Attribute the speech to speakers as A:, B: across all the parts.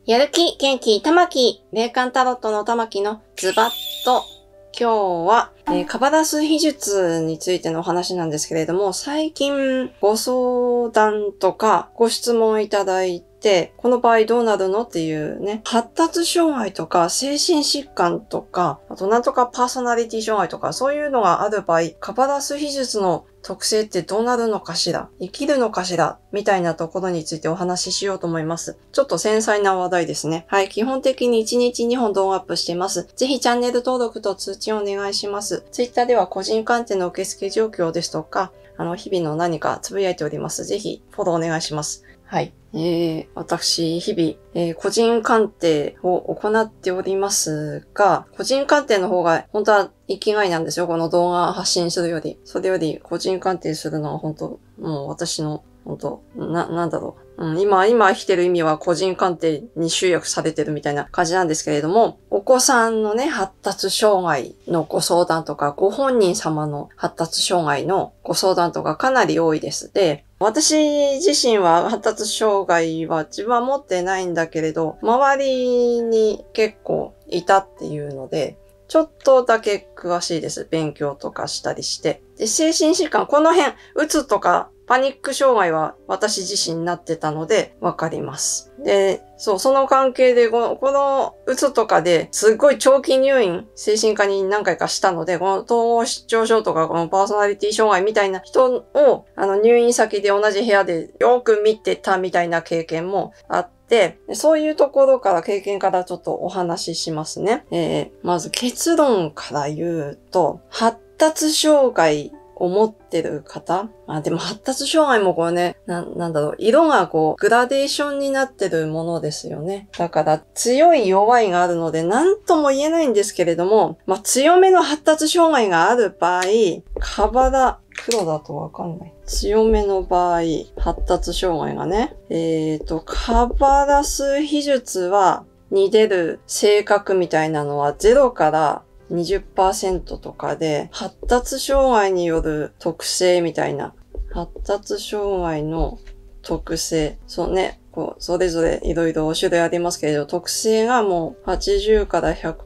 A: やる気、元気、たまき、霊感タロットのたまきのズバッと、今日は、カバダス秘術についてのお話なんですけれども、最近ご相談とかご質問いただいて、この場合どうなるのっていうね、発達障害とか精神疾患とか、あとなんとかパーソナリティ障害とか、そういうのがある場合、カバダス秘術の特性ってどうなるのかしら、生きるのかしら、みたいなところについてお話ししようと思います。ちょっと繊細な話題ですね。はい、基本的に1日2本動画アップしています。ぜひチャンネル登録と通知をお願いします。Twitter では個人鑑定の受付状況ですとか、日々の何かつぶやいております。ぜひフォローお願いします。はい。私、日々、個人鑑定を行っておりますが、個人鑑定の方が本当は生きがいなんですよ。この動画発信するより。それより個人鑑定するのは本当、もう私の、本当、なんだろう。今生きてる意味は個人鑑定に集約されてるみたいな感じなんですけれども、お子さんのね、発達障害のご相談とか、ご本人様の発達障害のご相談とかかなり多いです。で、私自身は発達障害は自分は持ってないんだけれど、周りに結構いたっていうので、ちょっとだけ詳しいです。勉強とかしたりして。で、精神疾患、この辺、うつとかパニック障害は私自身になってたのでわかります。で、その関係でこのうつとかですっごい長期入院、精神科に何回かしたので、この統合失調症とかこのパーソナリティ障害みたいな人を入院先で同じ部屋でよく見てたみたいな経験もあって、そういうところから経験からちょっとお話ししますね。まず結論から言うと、発達障害を持ってる方、でも発達障害もこれね、なんだろう、色がグラデーションになってるものですよね。だから強い弱いがあるので何とも言えないんですけれども、強めの発達障害がある場合、黒だとわかんない。強めの場合、発達障害がね。カバダス秘術に出る性格みたいなのは0から20% とかで、発達障害による特性みたいな、発達障害の特性、そうね、それぞれいろいろ種類ありますけれど、特性がもう80から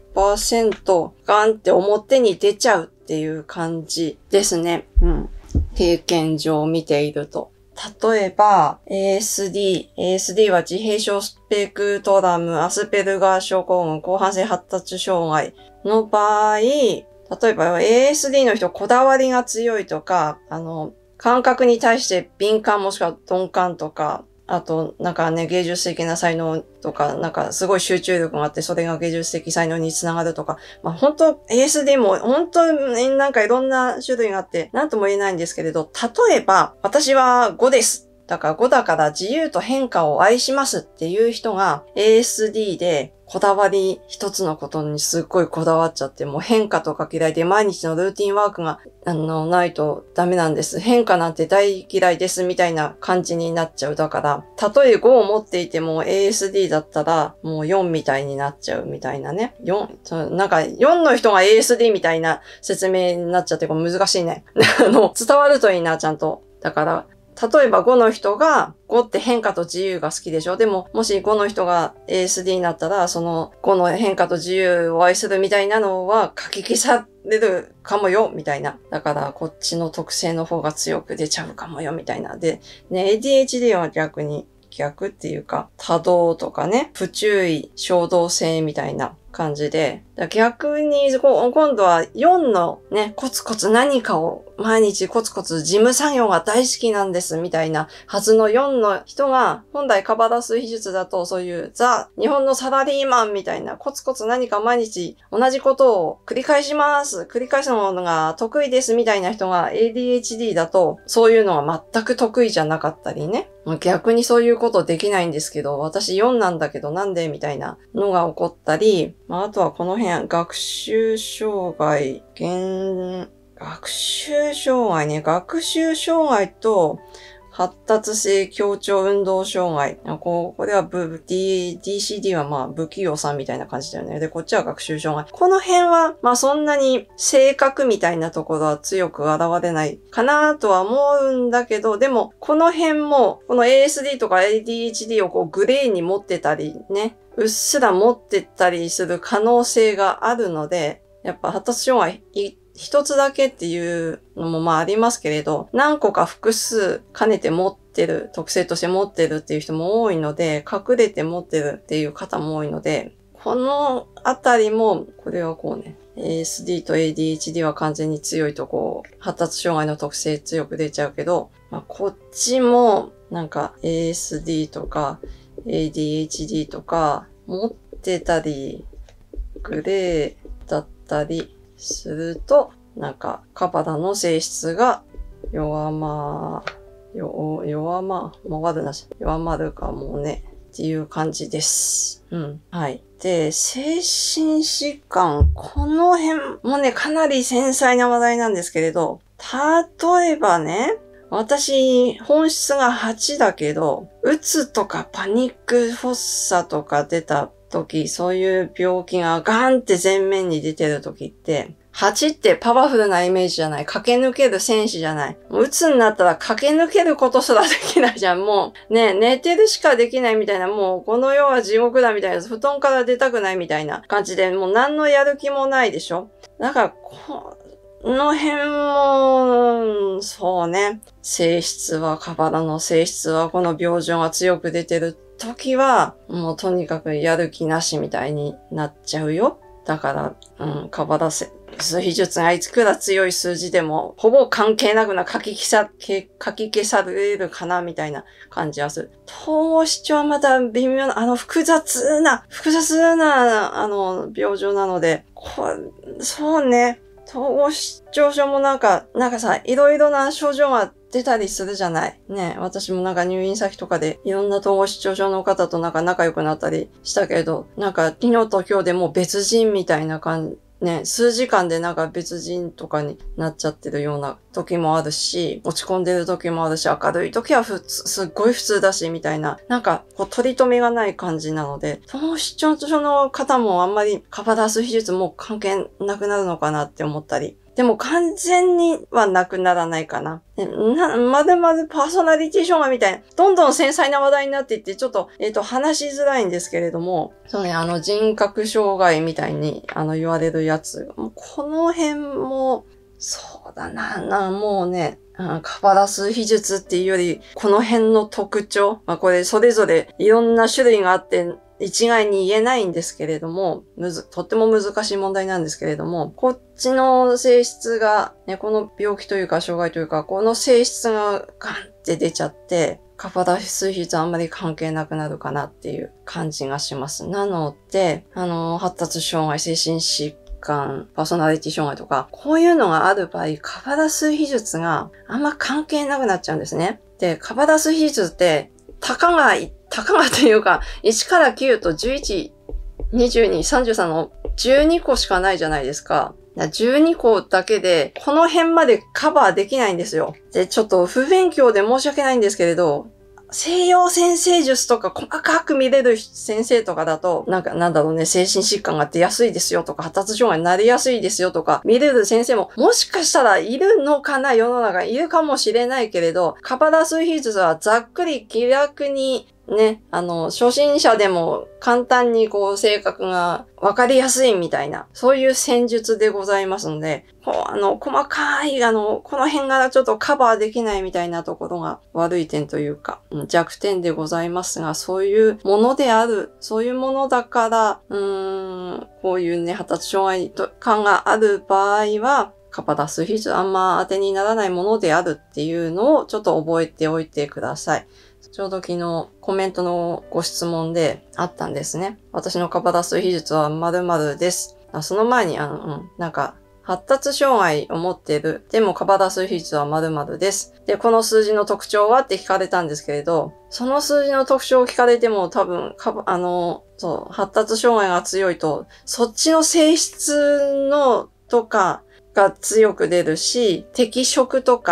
A: 100% ガンって表に出ちゃうっていう感じですね。経験上見ていると。例えば、ASD は自閉症スペクトラム、アスペルガー症候群、広汎性発達障害の場合、例えば ASD の人こだわりが強いとか、感覚に対して敏感もしくは鈍感とか、あと、芸術的な才能とか、すごい集中力があって、それが芸術的才能につながるとか、本当 ASD も本当にいろんな種類があって、なんとも言えないんですけれど、例えば、私は5です。だから5だから自由と変化を愛しますっていう人が ASD でこだわり一つのことにすっごいこだわっちゃって、もう変化とか嫌いで毎日のルーティンワークがないとダメなんです。変化なんて大嫌いですみたいな感じになっちゃう。だから、たとえ5を持っていても ASD だったらもう4みたいになっちゃうみたいなね。4の人が ASD みたいな説明になっちゃって難しいね。伝わるといいな、ちゃんと。だから、例えば5の人が5って変化と自由が好きでしょ。でも、もし5の人が ASD になったら、その5の変化と自由を愛するみたいなのは書き消されるかもよ、みたいな。だから、こっちの特性の方が強く出ちゃうかもよ、みたいな。で、ね、ADHD は逆っていうか、多動とかね、不注意、衝動性みたいな感じで、逆に今度は4のね、コツコツ何かを毎日コツコツ事務作業が大好きなんですみたいなはずの4の人が、本来カバダス秘術だとそういう日本のサラリーマンみたいなコツコツ何か毎日同じことを繰り返します。繰り返すものが得意ですみたいな人が ADHD だとそういうのが全く得意じゃなかったりね。逆にそういうことできないんですけど、私4なんだけどなんでみたいなのが起こったり、あとはこの辺、学習障害ね。学習障害と発達性協調運動障害。これはDCD はまあ不器用さんみたいな感じだよね。で、こっちは学習障害。この辺は、まあそんなに性格みたいなところは強く現れないかなとは思うんだけど、でも、この辺も、この ASD とか ADHD をこうグレーに持ってたりね、うっすら持ってたりする可能性があるので、やっぱ発達障害一つだけっていうのもまあありますけれど、何個か複数兼ねて持ってる、特性として持ってるっていう人も多いので、隠れて持ってるっていう方も多いので、このあたりも、これはこうね、ASD と ADHD は完全に強いとこう、発達障害の特性強く出ちゃうけど、まあこっちもなんか ASD とか ADHD とか持ってたり、グレーだったり、すると、なんか、カバダの性質が弱まるかもね、っていう感じです。うん。はい。で、精神疾患、この辺もね、かなり繊細な話題なんですけれど、例えばね、私、本質が8だけど、うつとかパニック発作とか出た時、そういう病気がガーンって前面に出てる時って、8ってパワフルなイメージじゃない。駆け抜ける戦士じゃない。うつになったら駆け抜けることすらできないじゃん。もうね、寝てるしかできないみたいな、もうこの世は地獄だみたいな、布団から出たくないみたいな感じで、もう何のやる気もないでしょ。だから、この辺も、そうね、カバダの性質はこの病状が強く出てる時は、もうとにかくやる気なしみたいになっちゃうよ。だから、カバダ数比術がいくら強い数字でも、ほぼ関係なく書き消されるかなみたいな感じはする。統合失調はまた微妙な、複雑な、病状なので、そうね、統合失調症もなんかさ、いろいろな症状が出たりするじゃない。ね、私もなんか入院先とかでいろんな統合失調症の方となんか仲良くなったりしたけど、なんか昨日と今日でもう別人みたいな感じ。ね、数時間でなんか別人とかになっちゃってるような時もあるし、落ち込んでる時もあるし、明るい時はすっごい普通だし、みたいな、なんかこう取り留めがない感じなので、統合失調症の方もあんまりカバダース比術も関係なくなるのかなって思ったり。でも完全にはなくならないかな。まるまるパーソナリティ障害みたいな、どんどん繊細な話題になっていって、ちょっと、話しづらいんですけれども、そうね、人格障害みたいに、言われるやつ。この辺も、そうだな、もうね、カバダ数比術っていうより、この辺の特徴、これそれぞれいろんな種類があって、一概に言えないんですけれども、とっても難しい問題なんですけれども、こっちの性質が、ね、この病気というか障害というか、この性質がガンって出ちゃって、カバダ数比術あんまり関係なくなるかなっていう感じがします。なので、発達障害、精神疾患、パーソナリティ障害とか、こういうのがある場合、カバダ数比術があんま関係なくなっちゃうんですね。で、カバダ数比術って、たかがというか、1から9と11、22、33の12個しかないじゃないですか。12個だけで、この辺までカバーできないんですよ。で、ちょっと不勉強で申し訳ないんですけれど、西洋先生術とか細かく見れる先生とかだと、精神疾患が出やすいですよとか、発達障害になりやすいですよとか、見れる先生ももしかしたらいるのかな、世の中いるかもしれないけれど、カバダ数比術はざっくり気楽にね、初心者でも簡単に性格がわかりやすいみたいな、そういう戦術でございますので、細かい、この辺がちょっとカバーできないみたいなところが悪い点というか、弱点でございますが、そういうものである、そういうものだから、こういうね、発達障害感がある場合は、カバダ数比術あんま当てにならないものであるっていうのをちょっと覚えておいてください。ちょうど昨日コメントのご質問であったんですね。私のカバダ数比術は〇〇です。その前に発達障害を持っている。でもカバダ数比術は〇〇です。で、この数字の特徴はって聞かれたんですけれど、その数字の特徴を聞かれても多分、発達障害が強いと、そっちの性質のとかが強く出るし、適職とか、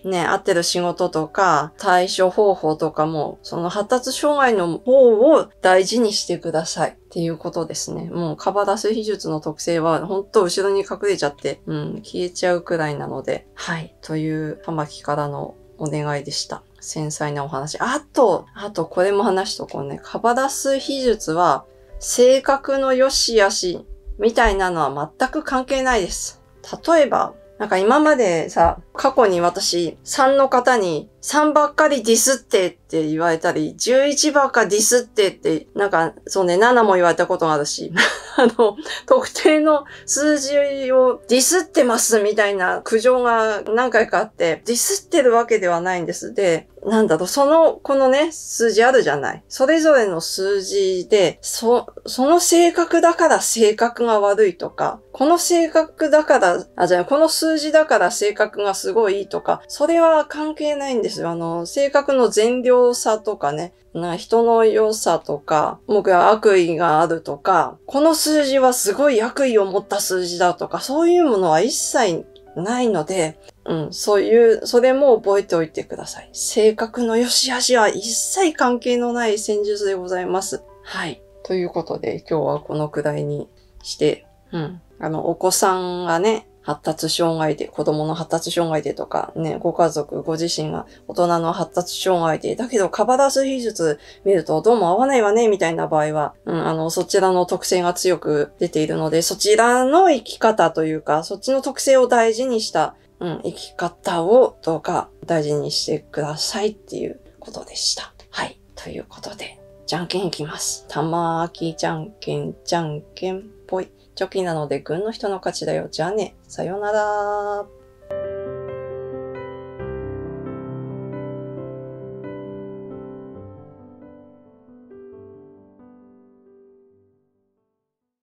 A: ね、合ってる仕事とか、対処方法とかも、その発達障害の方を大事にしてください。っていうことですね。もうカバダス秘術の特性は、ほんと後ろに隠れちゃって、消えちゃうくらいなので、はい。という玉木からのお願いでした。繊細なお話。あと、これも話しとこうね。カバダス秘術は、性格の良し悪しみたいなのは全く関係ないです。例えば、なんか今までさ、過去に私、3の方に3ばっかりディスってって言われたり、11ばっかディスってって、なんかそうね、7も言われたことがあるし、特定の数字をディスってますみたいな苦情が何回かあって、ディスってるわけではないんです。で、このね、数字あるじゃない。それぞれの数字で、その性格だから性格が悪いとか、この性格だから、この数字だから性格がすごいいいとか、それは関係ないんですよ。性格の善良さとかね、人の良さとか、僕は悪意があるとか、この数字はすごい悪意を持った数字だとか、そういうものは一切ないので、それも覚えておいてください。性格の良し悪しは一切関係のない戦術でございます。はい。ということで、今日はこのくらいにして、お子さんがね、発達障害で、子供の発達障害でとか、ね、ご家族、ご自身が大人の発達障害で、だけどカバダス秘術見るとどうも合わないわね、みたいな場合は、そちらの特性が強く出ているので、そちらの生き方というか、そっちの特性を大事にした、生き方をどうか大事にしてくださいっていうことでした。はい。ということで、じゃんけんいきます。玉木じゃんけんぽい。チョキなので軍の人の勝ちだよ。じゃあね。さよなら。